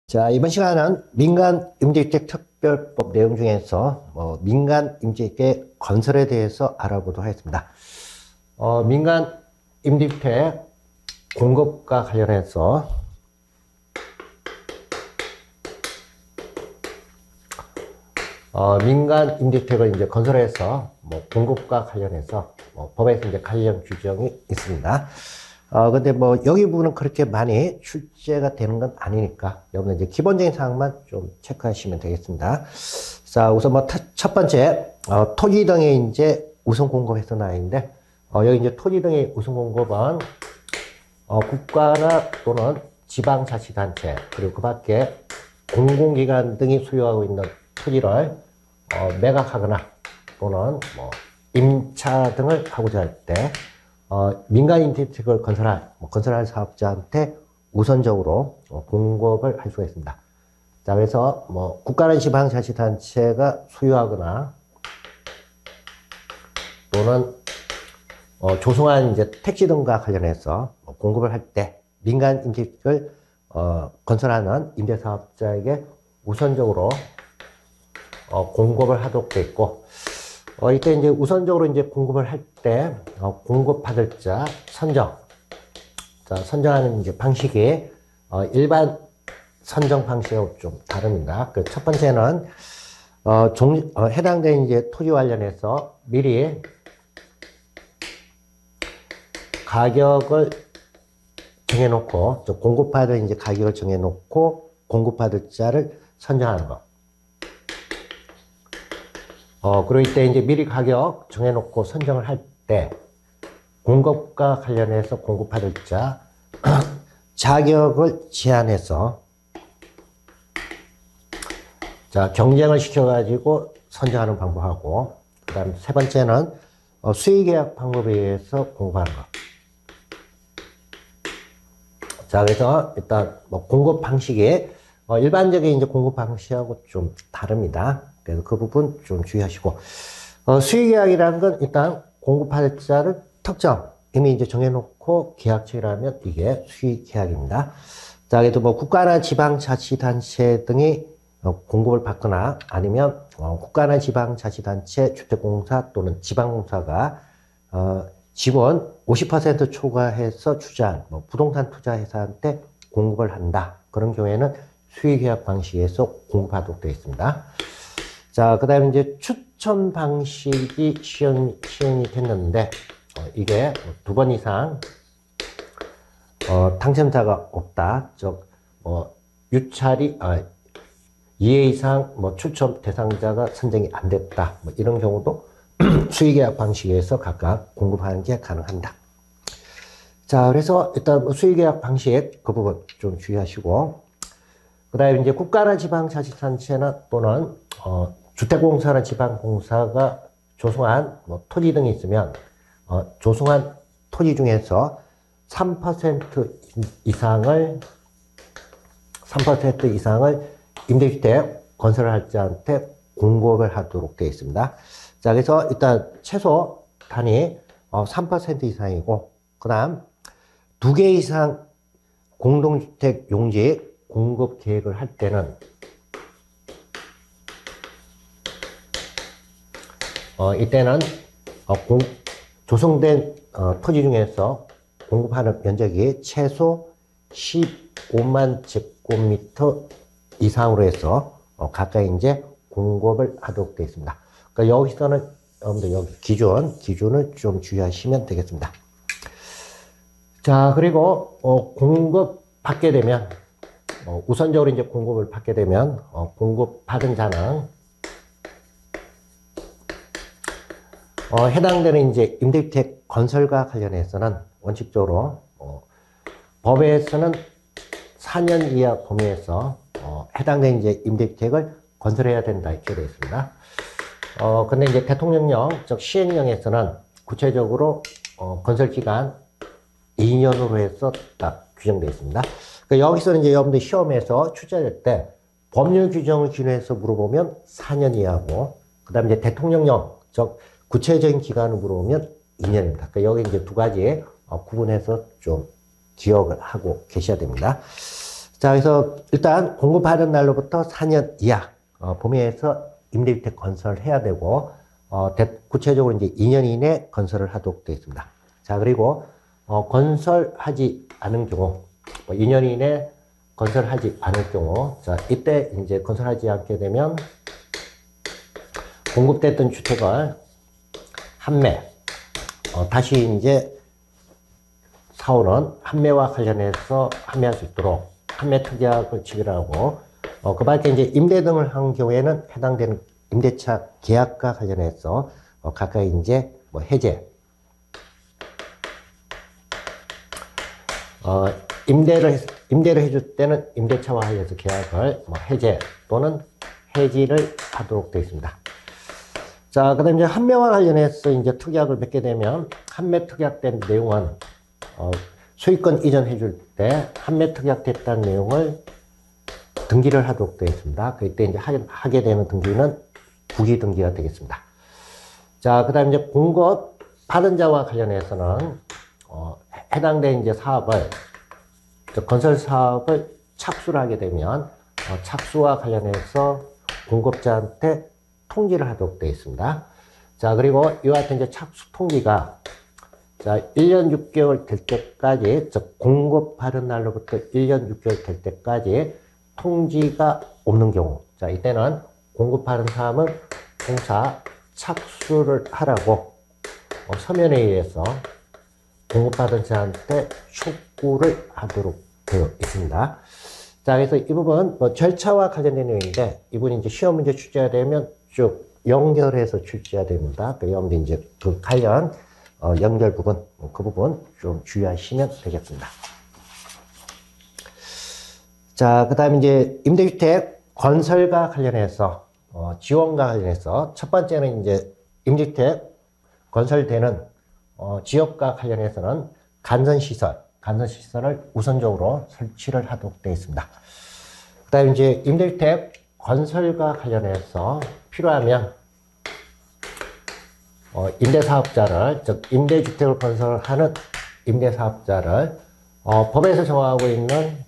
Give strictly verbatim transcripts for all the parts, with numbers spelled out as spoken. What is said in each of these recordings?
자, 이번 시간은 민간 임대주택 특별법 내용 중에서 뭐 민간 임대주택 건설에 대해서 알아보도록 하겠습니다. 어, 민간 임대주택 공급과 관련해서 어, 민간 임대주택을 이제 건설해서 뭐 공급과 관련해서 뭐 법에서 이제 관련 규정이 있습니다. 어, 근데 뭐, 여기 부분은 그렇게 많이 출제가 되는 건 아니니까, 여러분 이제 기본적인 사항만 좀 체크하시면 되겠습니다. 자, 우선 뭐, 첫 번째, 어, 토지 등의 이제 우선 공급에서 나있는데, 어, 여기 이제 토지 등의 우선 공급은, 어, 국가나 또는 지방자치단체, 그리고 그 밖에 공공기관 등이 소유하고 있는 토지를, 어, 매각하거나 또는 뭐, 임차 등을 하고자 할 때, 어, 민간 임대주택을 건설할, 뭐 건설할 사업자한테 우선적으로 어, 공급을 할 수가 있습니다. 자, 그래서 뭐 국가나 지방자치단체가 소유하거나 또는 어, 조성한 이제 택지 등과 관련해서 뭐 공급을 할 때 민간 임대주택을 어, 건설하는 임대사업자에게 우선적으로 어, 공급을 하도록 되어 있고, 어, 이때 이제 우선적으로 이제 공급을 할 때, 어, 공급받을 자 선정. 자, 선정하는 이제 방식이, 어, 일반 선정 방식하고 좀 다릅니다. 그 첫 번째는, 어, 종, 어, 해당된 이제 토지 관련해서 미리 가격을 정해놓고, 공급받을 이제 가격을 정해놓고, 공급받을 자를 선정하는 것. 어, 그리고 이때 이제 미리 가격 정해놓고 선정을 할 때, 공급과 관련해서 공급받을 자, 자격을 제한해서, 자, 경쟁을 시켜가지고 선정하는 방법하고, 그 다음 세 번째는, 어, 수의계약 방법에 의해서 공급하는 것. 자, 그래서 일단, 뭐, 공급 방식이, 어, 일반적인 이제 공급 방식하고 좀 다릅니다. 그래서 그 부분 좀 주의하시고, 어, 수의계약이라는 건 일단 공급할 자를 특정, 이미 이제 정해놓고 계약체라면 이게 수의계약입니다. 자, 그래도 뭐 국가나 지방자치단체 등이 어, 공급을 받거나 아니면 어, 국가나 지방자치단체 주택공사 또는 지방공사가 어, 지분 오십 퍼센트 초과해서 투자한 뭐 부동산 투자회사한테 공급을 한다. 그런 경우에는 수의계약 방식에서 공급하도록 되어 있습니다. 자, 그 다음에 이제 추천 방식이 시행, 시행이 됐는데, 어, 이게 두 번 이상, 어, 당첨자가 없다. 즉, 뭐, 유찰이, 아, 이 회 이상, 뭐, 추천 대상자가 선정이 안 됐다. 뭐, 이런 경우도 수의계약 방식에서 각각 공급하는 게 가능합니다. 자, 그래서 일단 뭐 수의계약 방식, 그 부분 좀 주의하시고, 그 다음에 이제 국가나 지방자치단체나 또는, 어, 주택공사나 지방공사가 조성한 뭐 토지 등이 있으면, 어, 조성한 토지 중에서 삼 퍼센트 이상을, 삼 퍼센트 이상을 임대주택 건설을 할 자한테 공급을 하도록 되어 있습니다. 자, 그래서 일단 최소 단위, 어, 삼 퍼센트 이상이고, 그 다음 두 개 이상 공동주택 용지 공급 계획을 할 때는 어, 이때는 어, 공, 조성된 어, 토지 중에서 공급하는 면적이 최소 십오만 제곱미터 이상으로 해서 어, 가까이 이제 공급을 하도록 되어 있습니다. 그러니까 여기서는 여러분들 여기 기준 기준을 좀 주의하시면 되겠습니다. 자, 그리고 어, 공급 받게 되면 어, 우선적으로 이제 공급을 받게 되면 어, 공급 받은 자는 어, 해당되는 이제 임대주택 건설과 관련해서는 원칙적으로 어, 법에서는 사 년 이하 범위에서 어, 해당되는 이제 임대주택을 건설해야 된다 이렇게 되어 있습니다. 어, 근데 이제 대통령령, 즉 시행령에서는 구체적으로 어, 건설 기간 이 년으로 해서 딱 규정되어 있습니다. 그러니까 여기서는 이제 여러분들 시험에서 출제될 때 법률 규정을 기준해서 물어보면 사 년 이하고, 그 다음에 이제 대통령령, 즉 구체적인 기간을 물어보면 이 년입니다. 그러니까 여기 이제 두 가지 어, 구분해서 좀 기억을 하고 계셔야 됩니다. 자, 그래서 일단 공급하는 날로부터 사 년 이하 어, 범위에서 임대주택 건설을 해야 되고, 어, 대, 구체적으로 이제 이 년 이내 건설을 하도록 되어 있습니다. 자, 그리고 어, 건설하지 않은 경우, 뭐 이 년 이내 건설하지 않을 경우, 자, 이때 이제 건설하지 않게 되면 공급됐던 주택을 한매, 어, 다시 이제 사오는 한매와 관련해서 한매할 수 있도록 한매 특약을 체결하고, 어, 그 밖에 이제 임대 등을 한 경우에는 해당되는 임대차 계약과 관련해서 어, 각각 이제 뭐 해제, 어, 임대를 임대를 해줄 때는 임대차와 관련해서 계약을 뭐 해제 또는 해지를 하도록 되어 있습니다. 자, 그다음 이제 한매와 관련해서 이제 특약을 맺게 되면 한매 특약된 내용은 어, 소유권 이전해 줄 때 한매 특약됐다는 내용을 등기를 하도록 되어 있습니다. 그때 이제 하게, 하게 되는 등기는 부기 등기가 되겠습니다. 자, 그 다음 이제 공급 받은 자와 관련해서는, 어, 해당된 이제 사업을, 건설 사업을 착수를 하게 되면, 어, 착수와 관련해서 공급자한테 통지를 하도록 되어 있습니다. 자, 그리고 이와 같은 이제 착수 통지가 자, 일 년 육 개월 될 때까지, 즉, 공급받은 날로부터 일 년 육 개월 될 때까지 통지가 없는 경우, 자, 이때는 공급받은 사람은 공사 착수를 하라고 어, 서면에 의해서 공급받은 자한테 촉구를 하도록 되어 있습니다. 자, 그래서 이 부분, 뭐, 절차와 관련된 내용인데, 이분이 이제 시험 문제 출제가 되면 쭉 연결해서 출제가 됩니다. 그 여러분들 이제 그 관련 어, 연결 부분, 그 부분 좀 주의하시면 되겠습니다. 자, 그 다음에 이제 임대주택 건설과 관련해서, 어, 지원과 관련해서 첫 번째는 이제 임대주택 건설되는, 어, 지역과 관련해서는 간선시설, 간선시설을 우선적으로 설치를 하도록 되어 있습니다. 그 다음에 이제 임대주택 건설과 관련해서 필요하면 어, 임대사업자를, 즉 임대주택을 건설하는 임대사업자를 어, 법에서 정하고 있는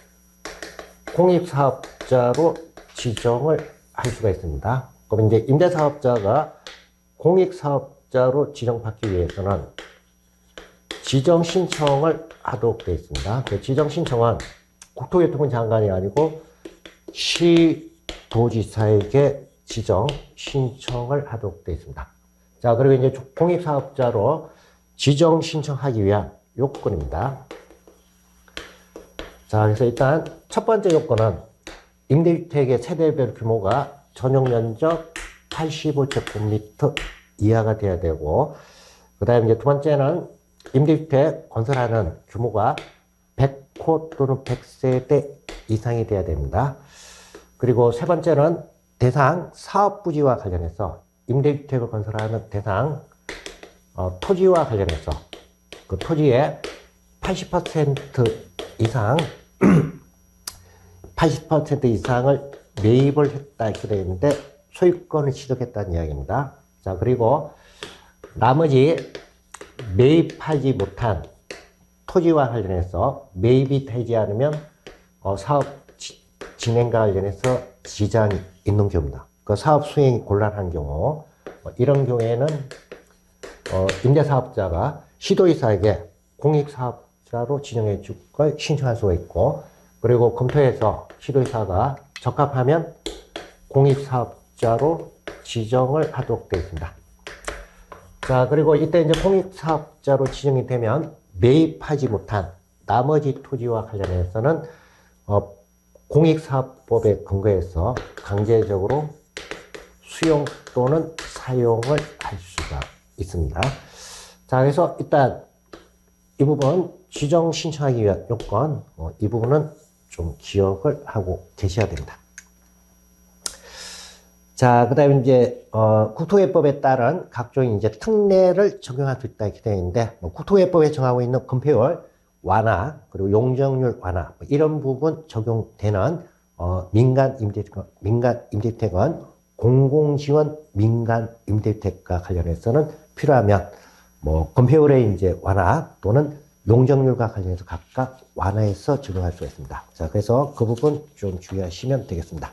공익사업자로 지정을 할 수가 있습니다. 그럼 이제 임대사업자가 공익사업자로 지정받기 위해서는 지정 신청을 하도록 되어 있습니다. 그 지정 신청은 국토교통부 장관이 아니고 시도지사에게 지정 신청을 하도록 되어 있습니다. 자, 그리고 이제 공익사업자로 지정 신청하기 위한 요건입니다. 자, 그래서 일단 첫 번째 요건은 임대주택의 세대별 규모가 전용 면적 팔십오 제곱미터 이하가 돼야 되고, 그 다음에 이제 두 번째는 임대주택 건설하는 규모가 백 호 또는 백 세대 이상이 돼야 됩니다. 그리고 세 번째는 대상 사업 부지와 관련해서 임대주택을 건설하는 대상 어, 토지와 관련해서 그 토지의 팔십 퍼센트 이상 팔십 퍼센트 이상을 매입을 했다 이렇게 되어 있는데 소유권을 취득했다는 이야기입니다. 자, 그리고 나머지 매입하지 못한 토지와 관련해서 매입이 되지 않으면 어, 사업 지, 진행과 관련해서 지장이 있는 경우입니다. 그 사업 수행이 곤란한 경우, 어, 이런 경우에는 어, 임대사업자가 시도지사에게 공익사업자로 지정해 줄 걸 신청할 수가 있고, 그리고 검토해서 시도지사가 적합하면 공익사업자로 지정을 하도록 되어 있습니다. 자, 그리고 이때 이제 공익사업자로 지정이 되면 매입하지 못한 나머지 토지와 관련해서는 어, 공익사업법에 근거해서 강제적으로 수용 또는 사용을 할 수가 있습니다. 자, 그래서 일단 이 부분 지정 신청하기 위한 요건, 어, 이 부분은 좀 기억을 하고 계셔야 됩니다. 자, 그 다음에 이제, 어, 국토개법에 따른 각종 이제 특례를 적용할 수 있다 이렇게 되어 있는데, 뭐 국토개법에 정하고 있는 건폐율 완화, 그리고 용적률 완화, 뭐 이런 부분 적용되는, 어, 민간 임대주택, 민간 임대주택은 공공지원 민간 임대주택과 관련해서는 필요하면, 뭐, 건폐율의 이제 완화 또는 용적률과 관련해서 각각 완화해서 적용할 수가 있습니다. 자, 그래서 그 부분 좀 주의하시면 되겠습니다.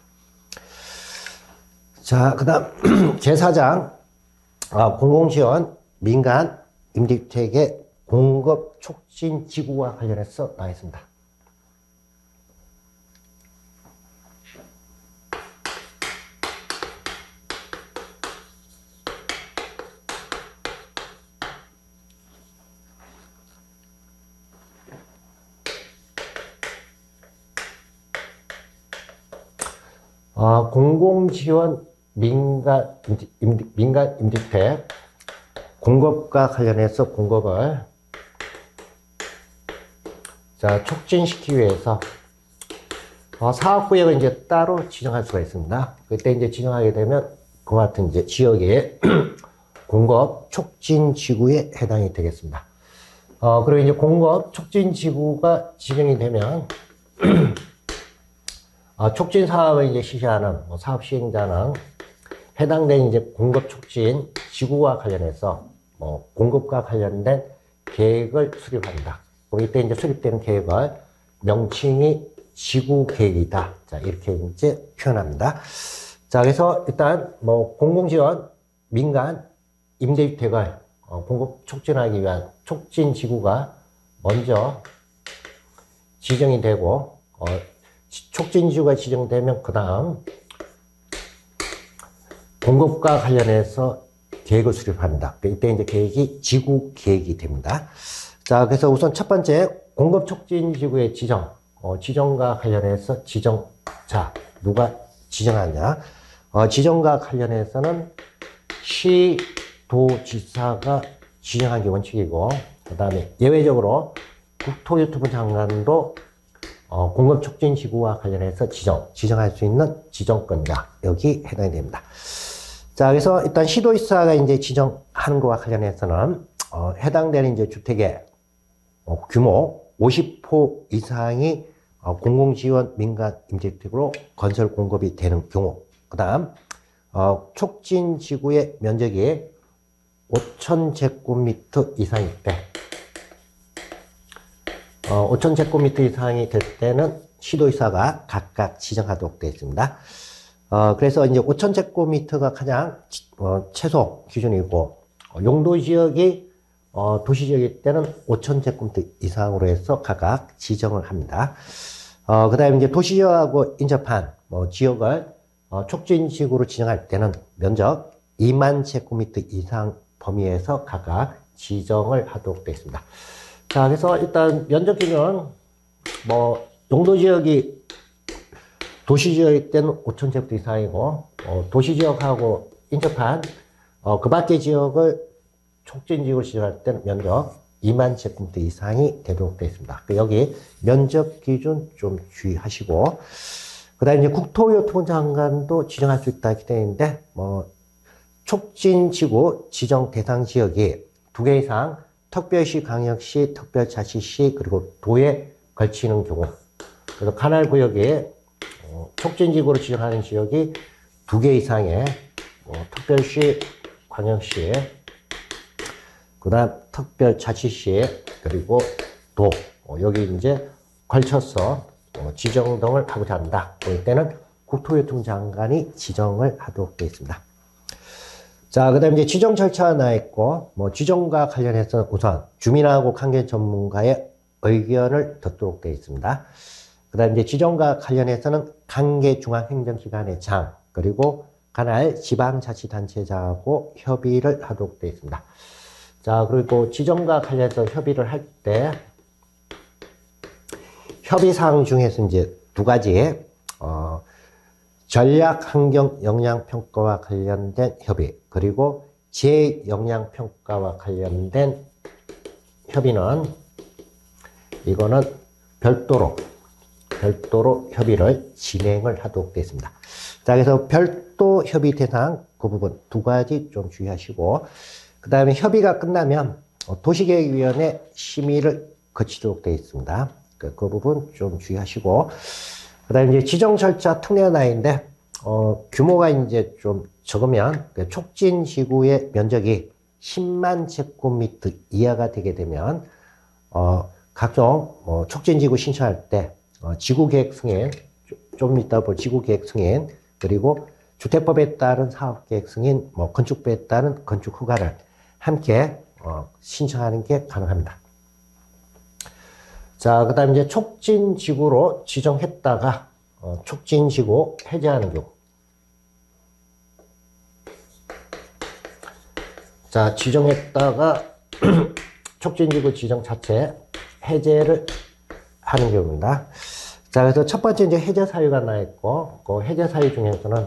자, 그 다음 제사 장 아, 공공지원 민간 임대주택의 공급 촉진 지구와 관련해서 나와 있습니다. 어, 공공지원 민간, 임대, 임대, 민간 임대주택 공급과 관련해서 공급을 자, 촉진시키기 위해서 어, 사업구역을 이제 따로 지정할 수가 있습니다. 그때 이제 지정하게 되면 그와 같은 이제 지역의 공급 촉진 지구에 해당이 되겠습니다. 어, 그리고 이제 공급 촉진 지구가 지정이 되면 어, 촉진 사업을 이제 실시하는 뭐 사업 시행자는 해당된 이제 공급 촉진 지구와 관련해서 뭐 공급과 관련된 계획을 수립합니다. 이때 이제 수립되는 계획을 명칭이 지구 계획이다. 자, 이렇게 이제 표현합니다. 자, 그래서 일단 뭐 공공지원 민간 임대주택을 어, 공급 촉진하기 위한 촉진 지구가 먼저 지정이 되고 어, 촉진 지구가 지정되면 그 다음 공급과 관련해서 계획을 수립합니다. 이때 이제 계획이 지구 계획이 됩니다. 자, 그래서 우선 첫 번째 공급 촉진 지구의 지정, 어, 지정과 관련해서 지정자 누가 지정하냐? 어, 지정과 관련해서는 시도지사가 지정하는 게 원칙이고, 그 다음에 예외적으로 국토교통부 장관도 어, 공급 촉진 지구와 관련해서 지정, 지정할 수 있는 지정권자 여기 해당이 됩니다. 자, 그래서 일단 시도지사가 이제 지정하는 것과 관련해서는 어, 해당되는 이제 주택의 어, 규모 오십 호 이상이 어, 공공지원 민간 임대주택으로 건설 공급이 되는 경우, 그 다음 어, 촉진 지구의 면적이 오천 제곱미터 이상일 때, 어, 오천 제곱미터 이상이 될 때는 시도지사가 각각 지정하도록 되어 있습니다. 어, 그래서 이제 오천 제곱미터가 가장 어, 최소 기준이고, 어, 용도 지역이 어, 도시 지역일 때는 오천 제곱미터 이상으로 해서 각각 지정을 합니다. 어, 그 다음에 이제 도시 지역하고 인접한 뭐 지역을 어, 촉진 지구로 지정할 때는 면적 이만 제곱미터 이상 범위에서 각각 지정을 하도록 되어 있습니다. 자, 그래서 일단 면적 기준은 뭐 용도 지역이 도시 지역일 때는 오천 제곱미터 이상이고, 어, 도시 지역하고 인접한 어, 그 밖의 지역을 촉진 지구를 지정할 때는 면적 이만 제곱미터 이상이 되도록 되어 있습니다. 여기 면적 기준 좀 주의하시고, 그 다음에 이제 국토교통부 장관도 지정할 수 있다 이렇게 되어 있는데, 뭐, 촉진 지구 지정 대상 지역이 두 개 이상 특별시, 광역시, 특별자치시, 그리고 도에 걸치는 경우, 그래서 관할 구역에 어, 촉진 지구로 지정하는 지역이 두 개 이상의 뭐, 특별시, 광역시, 그 다음 특별자치시, 그리고 도, 어, 여기 이제 걸쳐서 어, 지정 등을 하고자 한다. 그럴 때는 국토교통부 장관이 지정을 하도록 되어 있습니다. 자, 그 다음에 이제 지정 절차가 나와 있고, 뭐, 지정과 관련해서는 우선 주민하고 관계 전문가의 의견을 듣도록 되어 있습니다. 그 다음에 이제 지정과 관련해서는 관계 중앙행정기관의 장, 그리고 관할 지방자치단체장하고 협의를 하도록 되어 있습니다. 자, 그리고 지정과 관련해서 협의를 할 때, 협의사항 중에서 이제 두 가지, 어, 전략 환경 영향 평가와 관련된 협의, 그리고 재영향 평가와 관련된 협의는, 이거는 별도로, 별도로 협의를 진행을 하도록 되어 있습니다. 자, 그래서 별도 협의 대상 그 부분 두 가지 좀 주의하시고, 그 다음에 협의가 끝나면 도시계획위원회 심의를 거치도록 되어 있습니다. 그, 그 부분 좀 주의하시고, 그 다음에 이제 지정 절차 특례가 나 있는데, 어, 규모가 이제 좀 적으면, 그 촉진 지구의 면적이 십만 제곱미터 이하가 되게 되면, 어, 각종 뭐 촉진지구 신청할 때 어, 지구계획 승인, 좀 이따 볼 지구계획 승인, 그리고 주택법에 따른 사업계획 승인, 뭐 건축법에 따른 건축 허가를 함께 어, 신청하는 게 가능합니다. 자, 그 다음에 이제 촉진지구로 지정했다가 어, 촉진지구 해제하는 경우. 자, 지정했다가 촉진지구 지정 자체 해제를 하는 경우입니다. 자, 그래서 첫 번째 이제 해제 사유가 나 있고, 그 해제 사유 중에서는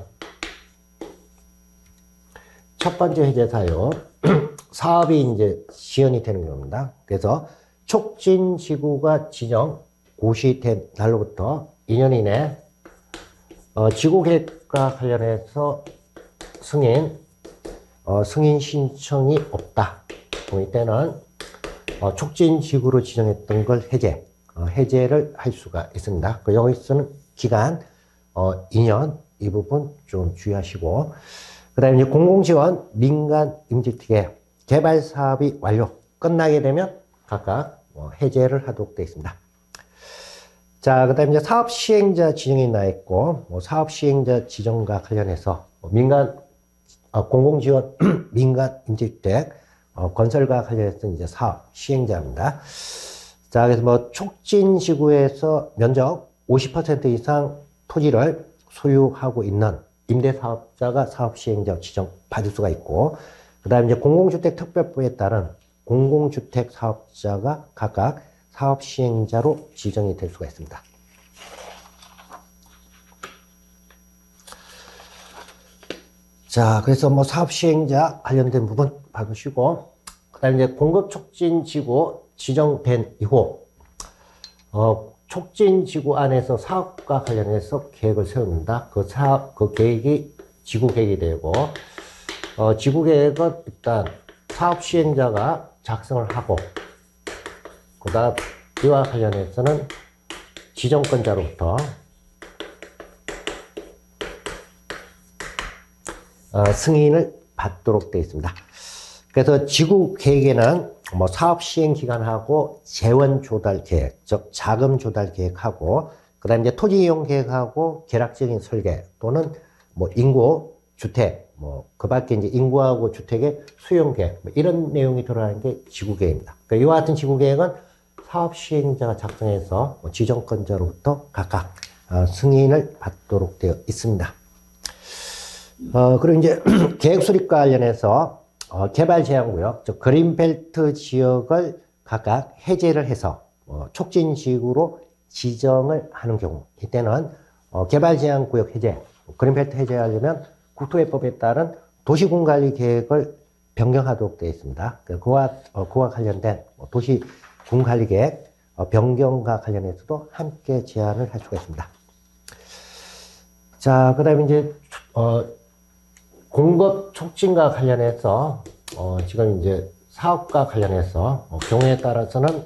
첫 번째 해제 사유, 사업이 이제 지연이 되는 경우입니다. 그래서 촉진지구가 지정 고시된 날로부터 이 년 이내 어, 지구계획과 관련해서 승인, 어, 승인 신청이 없다. 이때는 어, 촉진지구로 지정했던 걸 해제, 어, 해제를 할 수가 있습니다. 그 여기서는 기간 어, 이 년, 이 부분 좀 주의하시고, 그 다음에 이제 공공지원 민간 임직특혜 개발 사업이 완료 끝나게 되면 각각 어, 해제를 하도록 되어 있습니다. 자, 그 다음에 이제 사업 시행자 지정이 나 있고, 뭐 사업 시행자 지정과 관련해서 뭐 민간 어, 공공지원 민간 임직주택 어, 건설과 관련해서 이제 사업 시행자입니다. 자, 그래서 뭐 촉진지구에서 면적 오십 퍼센트 이상 토지를 소유하고 있는 임대사업자가 사업시행자 지정 받을 수가 있고, 그 다음에 이제 공공주택특별법에 따른 공공주택 사업자가 각각 사업시행자로 지정이 될 수가 있습니다. 자, 그래서 뭐 사업시행자 관련된 부분 봐주시고, 그 다음에 이제 공급촉진지구 지정된 이후, 어, 촉진지구 안에서 사업과 관련해서 계획을 세웁니다. 그 사업, 그 계획이 지구계획이 되고, 어, 지구계획은 일단 사업 시행자가 작성을 하고, 그 다음 이와 관련해서는 지정권자로부터 어, 승인을 받도록 되어 있습니다. 그래서 지구계획에는 뭐 사업 시행 기간하고 재원 조달 계획, 즉 자금 조달 계획하고, 그 다음에 이제 토지 이용 계획하고 계략적인 설계 또는 뭐 인구, 주택, 뭐 그 밖에 이제 인구하고 주택의 수용 계획, 뭐 이런 내용이 들어가는 게 지구계획입니다. 그러니까 이와 같은 지구계획은 사업 시행자가 작성해서 뭐 지정권자로부터 각각 어, 승인을 받도록 되어 있습니다. 어, 그리고 이제 계획 수립과 관련해서 어, 개발 제한구역, 즉 그린벨트 지역을 각각 해제를 해서 어, 촉진지구로 지정을 하는 경우, 이때는 어, 개발 제한구역 해제, 그린벨트 해제하려면 국토해법에 따른 도시군관리 계획을 변경하도록 되어 있습니다. 그와, 어, 그와 관련된 도시군관리 계획 어, 변경과 관련해서도 함께 제안을 할 수가 있습니다. 자, 그 다음에 이제 어, 공급 촉진과 관련해서 어, 지금 이제 사업과 관련해서 어, 경우에 따라서는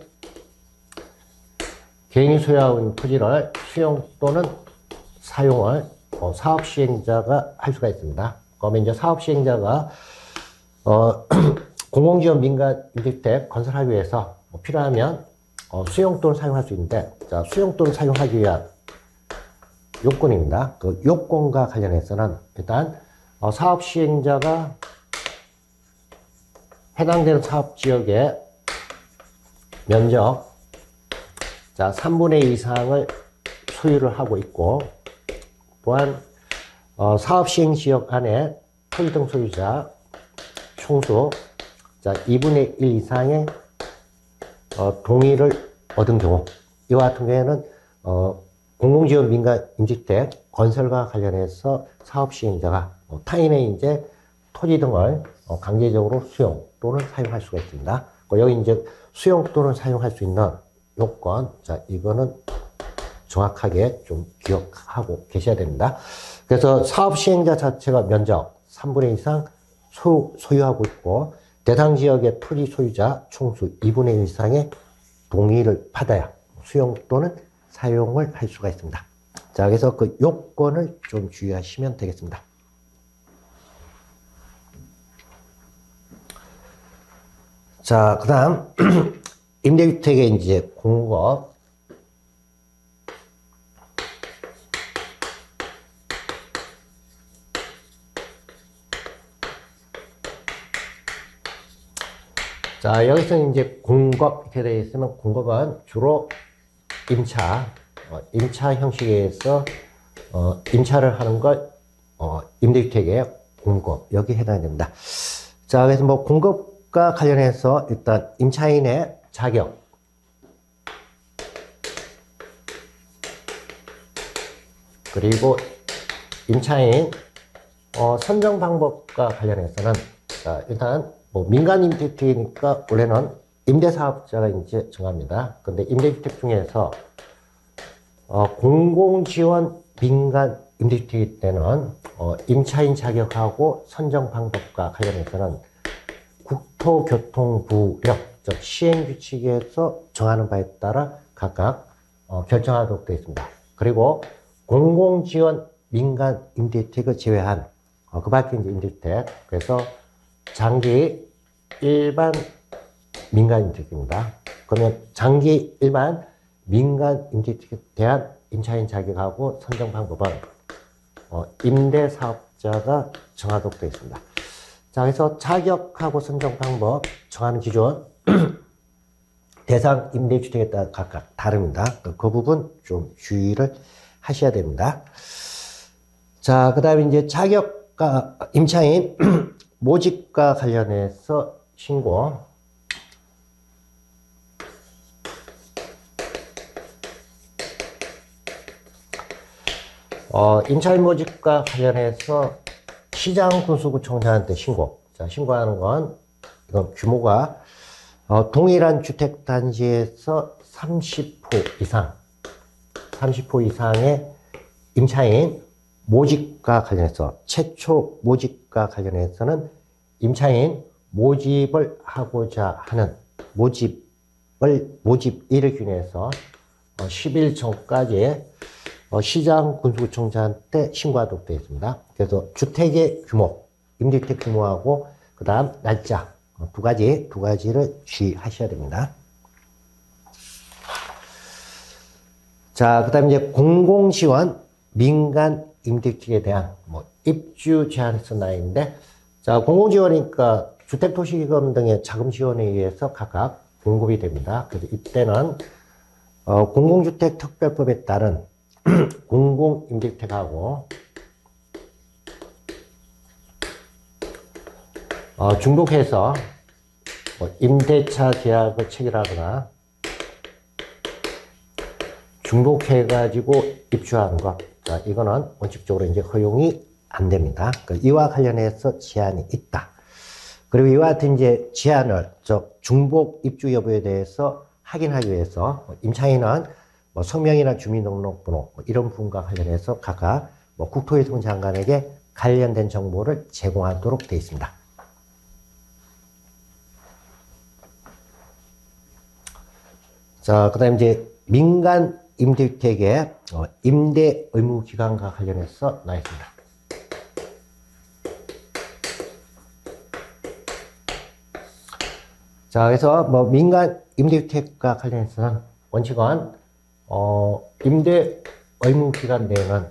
개인이 소유하고 있는 토지를 수용 또는 사용을 어, 사업 시행자가 할 수가 있습니다. 그러면 이제 사업 시행자가 어, 공공지원 민간 임대주택 건설하기 위해서 뭐 필요하면 어, 수용 또는 사용할 수 있는데, 자, 수용 또는 사용하기 위한 요건입니다. 그 요건과 관련해서는 일단 어, 사업 시행자가 해당되는 사업 지역의 면적, 자, 삼분의 이 이상을 소유를 하고 있고, 또한 어, 사업 시행 지역 안에 토지 등 소유자 총수, 자, 이분의 일 이상의 어, 동의를 얻은 경우, 이와 같은 경우에는 어, 공공지원 민간 임직주택 건설과 관련해서 사업 시행자가 어, 타인의 이제 토지 등을 어, 강제적으로 수용 또는 사용할 수가 있습니다. 여기 이제 수용 또는 사용할 수 있는 요건, 자, 이거는 정확하게 좀 기억하고 계셔야 됩니다. 그래서 사업 시행자 자체가 면적 삼분의 이 이상 소, 소유하고 있고, 대상 지역의 토지 소유자 총수 이분의 일 이상의 동의를 받아야 수용 또는 사용을 할 수가 있습니다. 자, 그래서 그 요건을 좀 주의하시면 되겠습니다. 자, 그 다음 임대주택의 이제 공급, 자, 여기서 이제 공급 이렇게 되어 있으면 공급은 주로 임차, 어, 임차 형식에서 어, 임차를 하는 걸 어, 임대주택의 공급 여기 해당이 됩니다. 자, 그래서 뭐 공급과 관련해서 일단 임차인의 자격, 그리고 임차인 어, 선정 방법과 관련해서는 자, 일단 뭐 민간 임대주택이니까 원래는 임대사업자가 이제 정합니다. 근데 임대주택 중에서 어, 공공지원 민간 임대주택일 때는 어, 임차인 자격하고 선정 방법과 관련해서는 국토교통부력, 즉 시행규칙에서 정하는 바에 따라 각각 어, 결정하도록 되어 있습니다. 그리고 공공지원 민간 임대주택을 제외한 어, 그 밖에 이제 임대주택, 그래서 장기 일반 민간 임대주택입니다. 그러면 장기 일반 민간 임대주택에 대한 임차인 자격하고 선정 방법은 어, 임대사업자가 정하도록 되어 있습니다. 자, 그래서 자격하고 선정 방법 정하는 기준 대상 임대주택에 따라 각각 다릅니다. 그 부분 좀 주의를 하셔야 됩니다. 자, 그 다음에 이제 자격과 임차인 모집과 관련해서 신고. 어, 임차인 모집과 관련해서 시장군수구청장한테 신고. 자, 신고하는 건, 이건 규모가, 어, 동일한 주택단지에서 삼십 호 이상, 삼십 호 이상의 임차인 모집과 관련해서, 최초 모집과 관련해서는 임차인 모집을 하고자 하는 모집을, 모집일을 기준해서 십 일 전까지 어, 시장 군수구청장한테 신고하도록 되어 있습니다. 그래서 주택의 규모, 임대주택 규모하고 그 다음 날짜 어, 두 가지, 두 가지를 주의하셔야 됩니다. 자, 그 다음에 이제 공공지원 민간 임대주택에 대한 뭐 입주 제한서 나인데, 자, 공공지원이니까 주택도시기금 등의 자금 지원에 의해서 각각 공급이 됩니다. 그래서 이때는 어, 공공주택 특별법에 따른 공공임대주택하고 어, 중복해서 뭐 임대차 계약을 체결하거나 중복해가지고 입주하는 것, 자, 이거는 원칙적으로 이제 허용이 안 됩니다. 그러니까 이와 관련해서 제한이 있다. 그리고 이와 같은 이제 제한을, 즉 중복 입주 여부에 대해서 확인하기 위해서 임차인은 뭐 성명이나 주민등록번호 뭐 이런 부분과 관련해서 각각 뭐 국토교통 장관에게 관련된 정보를 제공하도록 되어 있습니다. 자, 그 다음에 이제 민간 임대주택의 어, 임대 의무 기간과 관련해서 나와 있습니다. 자, 그래서 뭐 민간 임대주택과 관련해서는 원칙은 어, 임대 의무 기간 내에는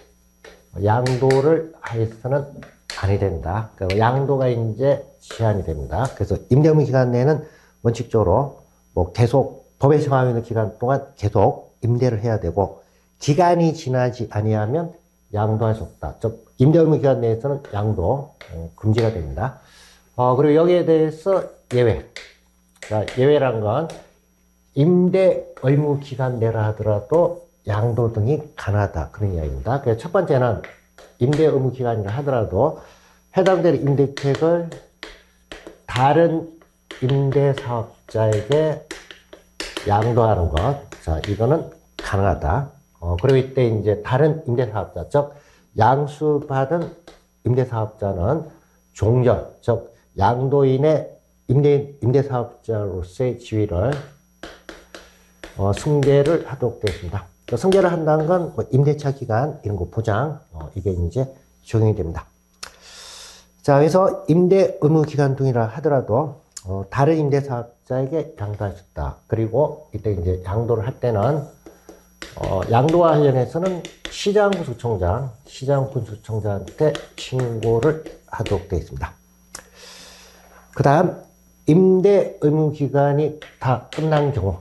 양도를 하여서는 아니 된다. 그러니까 양도가 이제 제한이 됩니다. 그래서 임대 의무 기간 내에는 원칙적으로 뭐 계속 법에 정하고 있는 기간 동안 계속 임대를 해야 되고, 기간이 지나지 아니하면 양도할 수 없다. 즉 임대 의무 기간 내에서는 양도 어, 금지가 됩니다. 어, 그리고 여기에 대해서 예외. 자, 예외란 건 임대 의무 기간 내라 하더라도 양도 등이 가능하다, 그런 이야기입니다. 그래서 첫 번째는 임대 의무 기간이라 하더라도 해당되는 임대주택을 다른 임대사업자에게 양도하는 것, 자, 이거는 가능하다. 어, 그리고 이때 이제 다른 임대사업자, 즉 양수받은 임대사업자는 종전, 즉 양도인의 임대, 임대사업자로서의 지위를 어, 승계를 하도록 되어 있습니다. 승계를 한다는 건 뭐 임대차 기간 이런 거 보장, 어, 이게 이제 적용이 됩니다. 자, 그래서 임대 의무 기간 등이라 하더라도 어, 다른 임대사업자에게 양도할 수 있다. 그리고 이때 이제 양도를 할 때는 어, 양도와 관련해서는 시장군수청장, 시장군수청장한테 신고를 하도록 되어 있습니다. 그 다음 임대 의무 기간이 다 끝난 경우,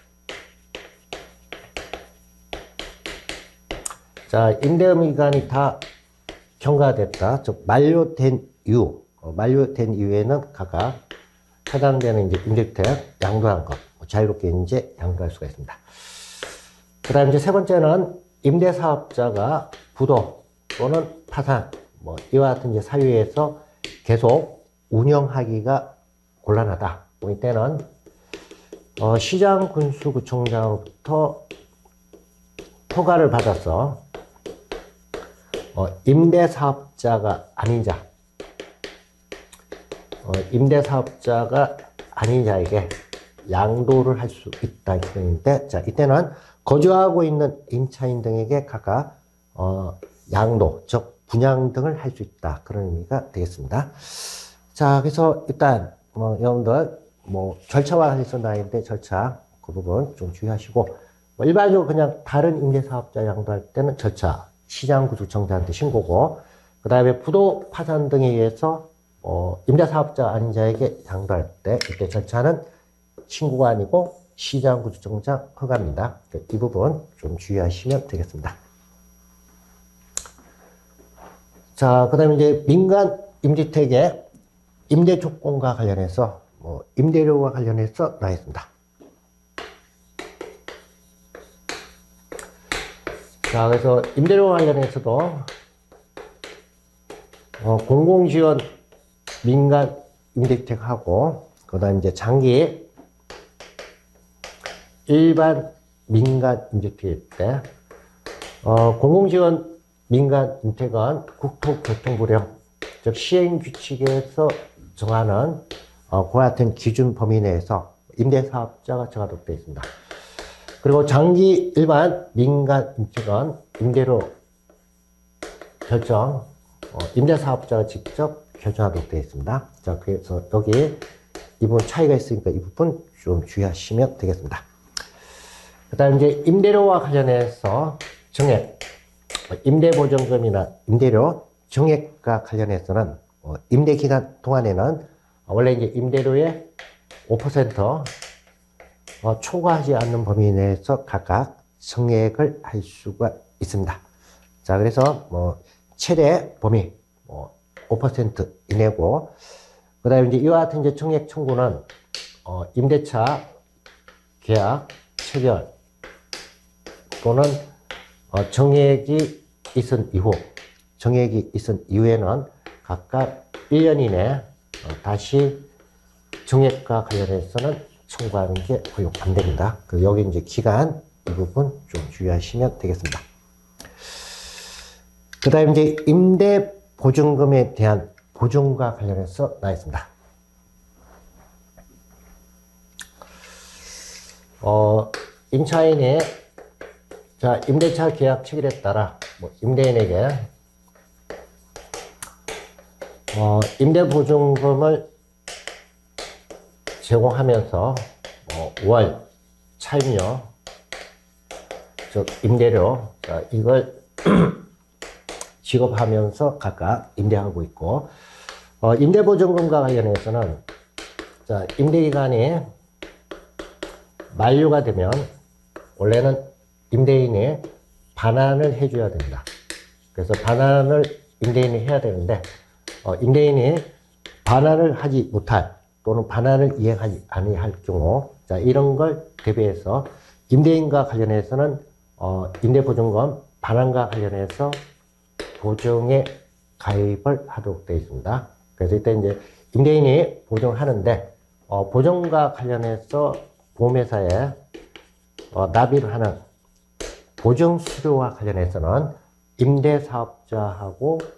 자, 임대 의무 기간이 다 경과됐다, 즉 만료된 이후, 어, 만료된 이후에는 각각 해당되는 이제 임대주택 양도한 것 자유롭게 이제 양도할 수가 있습니다. 그 다음 이제 세 번째는 임대사업자가 부도 또는 파산, 뭐 이와 같은 이제 사유에서 계속 운영하기가 곤란하다. 뭐 이때는 어, 시장군수구청장으로부터 허가를 받아서 어, 임대사업자가 아닌 자, 어, 임대사업자가 아닌 자에게 양도를 할 수 있다. 이인데, 자, 이때는 거주하고 있는 임차인 등에게 각각, 어, 양도, 즉, 분양 등을 할 수 있다. 그런 의미가 되겠습니다. 자, 그래서 일단, 뭐, 여러분들, 뭐, 절차와 관련해서 나있는데 절차, 그 부분 좀 주의하시고, 뭐 일반적으로 그냥 다른 임대사업자 양도할 때는 절차, 시장구조청장한테 신고고, 그 다음에 부도 파산 등에 의해서 어, 임대사업자 아닌 자에게 양도할 때 이때 절차는 신고가 아니고 시장구조청장 허가입니다. 이 부분 좀 주의하시면 되겠습니다. 자, 그 다음에 이제 민간 임대택의 임대 조건과 관련해서 뭐 임대료와 관련해서 나와 있습니다. 자, 그래서 임대료와 관련해서도 어, 공공지원 민간 임대주택하고, 그 다음 이제 장기 일반 민간 임대주택일 때, 어, 공공지원 민간 임대택은 국토교통부령, 즉 시행규칙에서 정하는 어, 그와 같은 기준 범위 내에서 임대사업자가 정하도록 되어 있습니다. 그리고 장기 일반 민간 임대택은 임대료 결정, 어, 임대사업자가 직접 결정하도록 되어 있습니다. 자, 그래서 여기 이 부분 차이가 있으니까 이 부분 좀 주의하시면 되겠습니다. 그 다음 이제 임대료와 관련해서 정액, 임대보증금이나 임대료 정액과 관련해서는 어, 임대기간 동안에는 원래 이제 임대료의 오 퍼센트 어, 초과하지 않는 범위 내에서 각각 정액을 할 수가 있습니다. 자, 그래서 뭐 최대 범위 뭐 오 퍼센트 이내고, 그 다음에 이제 이와 같은 이제 정액 청구는 어, 임대차 계약 체결 또는 어, 정액이 있은 이후, 정액이 있은 이후에는 각각 일 년 이내 어, 다시 정액과 관련해서는 청구하는 게 허용 안 됩니다. 그 여기 이제 기간 이 부분 좀 주의하시면 되겠습니다. 그 다음에 이제 임대 보증금에 대한 보증과 관련해서 나와 있습니다. 어, 임차인이 자, 임대차 계약 체결에 따라 뭐 임대인에게 어, 임대 보증금을 제공하면서 어, 월, 차임료, 즉 임대료, 자, 이걸 지급하면서 각각 임대하고 있고, 어, 임대보증금과 관련해서는 자, 임대기간이 만료가 되면 원래는 임대인이 반환을 해줘야 됩니다. 그래서 반환을 임대인이 해야 되는데 어, 임대인이 반환을 하지 못할 또는 반환을 이행하지 아니할 경우, 자, 이런 걸 대비해서 임대인과 관련해서는 어, 임대보증금 반환과 관련해서 보증에 가입을 하도록 되어 있습니다. 그래서 이때 이제 임대인이 보증하는데 어, 보증과 관련해서 보험회사에 어, 납입을 하는 보증 수료와 관련해서는 임대사업자하고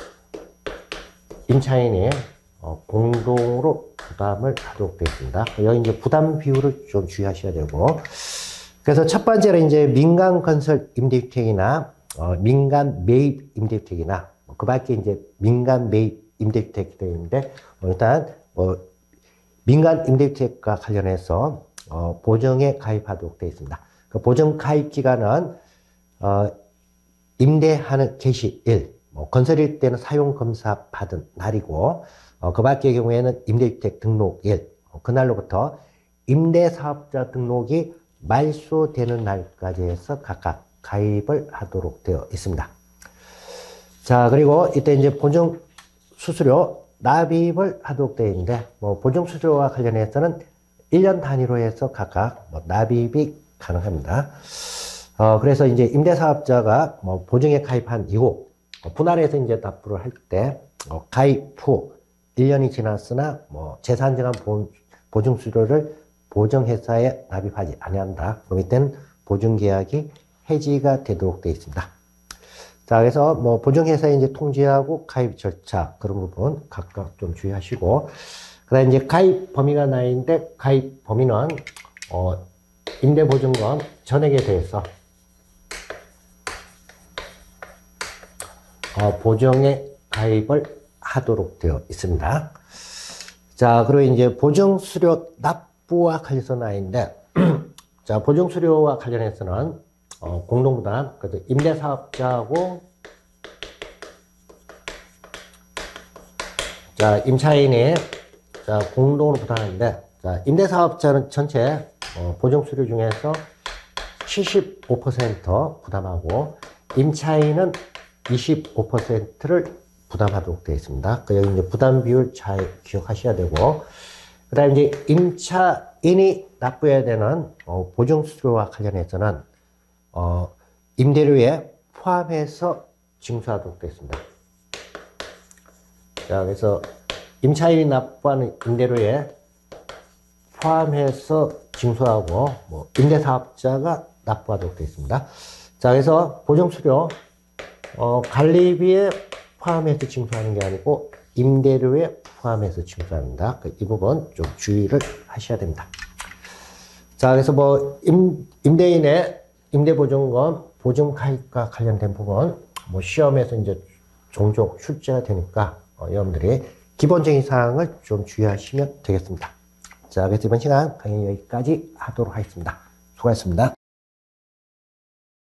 임차인이 어, 공동으로 부담을 하도록 되어 있습니다. 여기 이제 부담 비율을 좀 주의하셔야 되고, 그래서 첫 번째로 이제 민간 건설 임대주택이나 어, 민간 매입 임대주택이나 그 밖에 이제 민간 매입 임대주택이 되어 있는데, 어, 일단 뭐 민간 임대주택과 관련해서 어, 보증에 가입하도록 되어 있습니다. 그 보증 가입 기간은 어, 임대하는 개시일, 뭐 건설일 때는 사용검사 받은 날이고, 어, 그 밖의 경우에는 임대주택 등록일, 어, 그날로부터 임대사업자 등록이 말소되는 날까지 해서 각각 가입을 하도록 되어 있습니다. 자, 그리고 이때 이제 보증 수수료 납입을 하도록 되어 있는데, 뭐 보증 수수료와 관련해서는 일 년 단위로 해서 각각 뭐 납입이 가능합니다. 어, 그래서 이제 임대사업자가 뭐 보증에 가입한 이후 어, 분할해서 이제 납부를 할 때 어, 가입 후 일 년이 지났으나 뭐 재산정한 보증 수수료를 보증회사에 납입하지 아니한다. 그럼 이때는 보증계약이 해지가 되도록 되어 있습니다. 자, 그래서 뭐 보증회사에 이제 통지하고 가입 절차 그런 부분 각각 좀 주의하시고, 그다음 이제 가입 범위가 나와 있는데 가입 범위는 어, 임대보증금 전액에 대해서 어, 보증에 가입을 하도록 되어 있습니다. 자, 그리고 이제 보증수료 납부와 관련해서 나와 있는데, 자, 보증수료와 관련해서는 어, 공동부담, 그래서 임대사업자하고 자, 임차인이 자, 공동으로 부담하는데, 자, 임대사업자는 전체 어, 보증수료 중에서 칠십오 퍼센트 부담하고 임차인은 이십오 퍼센트를 부담하도록 되어 있습니다. 그 여기 이제 부담 비율 잘 기억하셔야 되고, 그다음 이제 임차인이 납부해야 되는 어, 보증수수료와 관련해서는 어, 임대료에 포함해서 징수하도록 되어 있습니다. 자, 그래서 임차인이 납부하는 임대료에 포함해서 징수하고 뭐 임대사업자가 납부하도록 되어 있습니다. 자, 그래서 보증수료 어, 관리비에 포함해서 징수하는 게 아니고 임대료에 포함해서 징수합니다. 이 부분 좀 주의를 하셔야 됩니다. 자, 그래서 뭐 임, 임대인의 임대보증금 보증 가입과 관련된 부분 뭐 시험에서 이제 종종 출제가 되니까 어, 여러분들이 기본적인 사항을 좀 주의하시면 되겠습니다. 자, 그래서 이번 시간 강의 여기까지 하도록 하겠습니다. 수고하셨습니다.